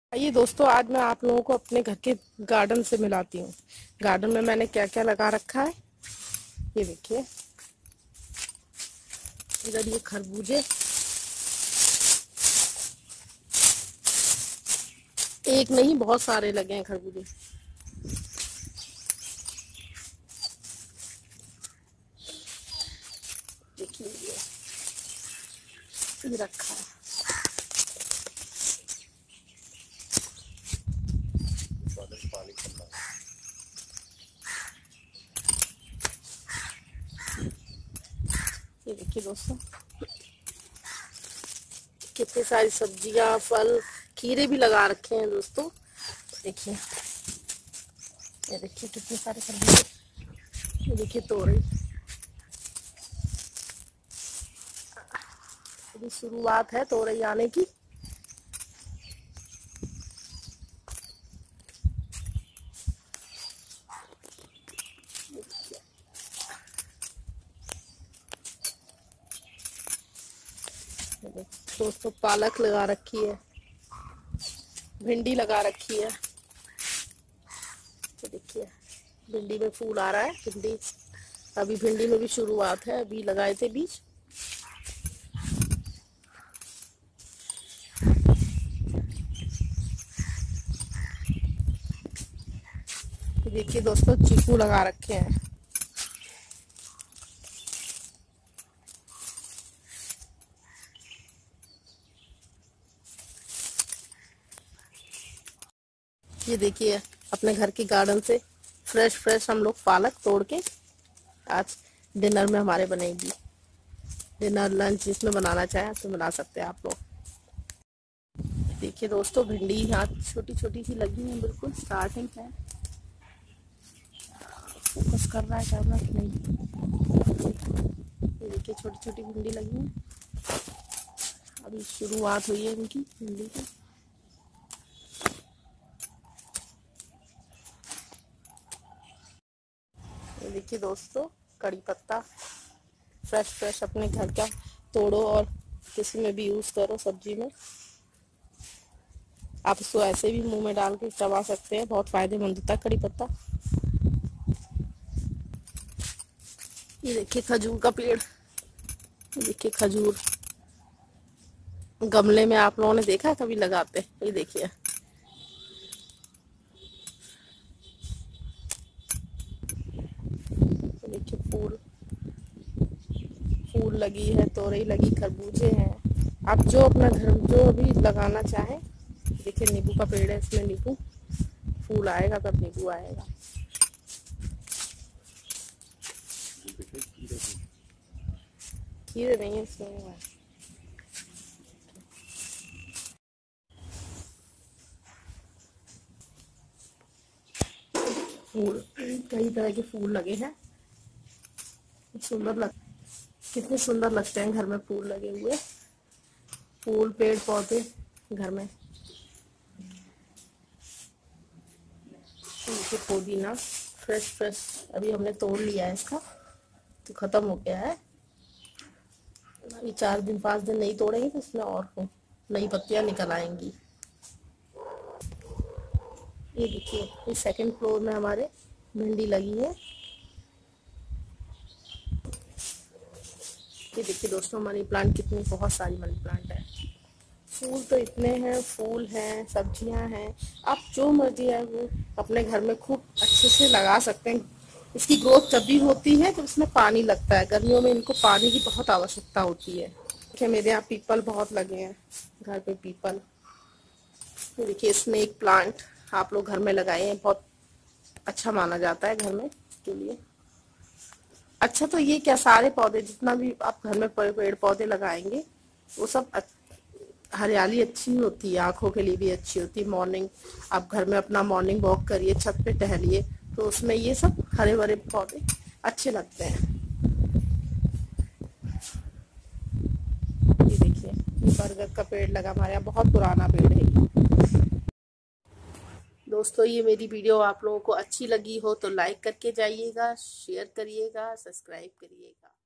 आइए दोस्तों, आज मैं आप लोगों को अपने घर के गार्डन से मिलाती हूँ। गार्डन में मैंने क्या क्या लगा रखा है ये देखिए। इधर ये खरबूजे, एक नहीं बहुत सारे लगे हैं खरबूजे। देखिए ये रखा है। ये देखिए दोस्तों, कितनी सारी सब्जियां, फल, खीरे भी लगा रखे हैं दोस्तों। देखिए ये देखिए कितने सारे खरबूजे। ये देखिए तोरई, अभी शुरुआत है तोरई आने की। दोस्तों पालक लगा रखी है, भिंडी लगा रखी है। तो देखिए भिंडी में फूल आ रहा है। भिंडी अभी भिंडी में भी शुरुआत है, अभी लगाए थे बीज। देखिए दोस्तों चीकू लगा रखे हैं। ये देखिए अपने घर के गार्डन से फ्रेश हम लोग पालक तोड़ के आज डिनर में हमारे बनेगी। डिनर लंच जिसमें बनाना चाहे तो बना सकते हैं आप लोग। देखिए दोस्तों भिंडी यहाँ छोटी छोटी सी लगी है, बिल्कुल स्टार्टिंग है। फोकस कर रहा है कैमरा कि नहीं। ये देखिए छोटी छोटी भिंडी लगी है, अभी शुरुआत हुई है इनकी भिंडी की। ये देखिए दोस्तों कड़ी पत्ता फ्रेश अपने घर का तोड़ो और किसी में भी यूज करो सब्जी में। आप इसको ऐसे भी मुंह में डाल के चबा सकते हैं, बहुत फायदेमंद होता है कड़ी पत्ता। ये देखिए खजूर का पेड़, ये देखिए खजूर गमले में आप लोगों ने देखा है कभी लगाते। ये देखिए देखिए फूल लगी है, तोरई लगी, खरबूजे हैं। आप जो अपना घर जो भी लगाना चाहें। देखिए नींबू का पेड़ है, इसमें नींबू फूल आएगा तब नींबू आएगा। खीरे नहीं है इसमें। फूल कई तरह के फूल लगे हैं, कितने सुंदर लगते हैं घर में फूल लगे हुए। फूल पेड़ पौधे घर में। देखिए पुदीना फ्रेश अभी हमने तोड़ लिया है, इसका तो खत्म हो गया है। अभी 4 दिन 5 दिन नहीं तोड़ेंगे तो इसमें और नई पत्तियां निकल आएंगी। ये देखिए ये सेकंड फ्लोर में हमारे भिंडी लगी है। ये देखिए दोस्तों मनी प्लांट, कितनी बहुत सारी मनी प्लांट है। फूल तो इतने हैं, फूल हैं, सब्जियां हैं, आप जो मर्जी है वो अपने घर में खूब अच्छे से लगा सकते हैं। इसकी ग्रोथ तभी होती है जब इसमें पानी लगता है। गर्मियों में इनको पानी की बहुत आवश्यकता होती है। देखिए मेरे यहाँ पीपल बहुत लगे हैं घर पे, पीपल। देखिए स्नेक प्लांट आप लोग घर में लगाए हैं, बहुत अच्छा माना जाता है घर में के लिए। अच्छा तो ये क्या, सारे पौधे जितना भी आप घर में पेड़ पौधे लगाएंगे वो सब हरियाली अच्छी होती है, आंखों के लिए भी अच्छी होती है। मॉर्निंग आप घर में अपना मॉर्निंग वॉक करिए, छत पे टहलिए, तो उसमें ये सब हरे भरे पौधे अच्छे लगते हैं। ये देखिए ये बरगद का पेड़ लगा हमारे यहाँ, बहुत पुराना पेड़ है ये। दोस्तों ये मेरी वीडियो आप लोगों को अच्छी लगी हो तो लाइक करके जाइएगा, शेयर करिएगा, सब्सक्राइब करिएगा।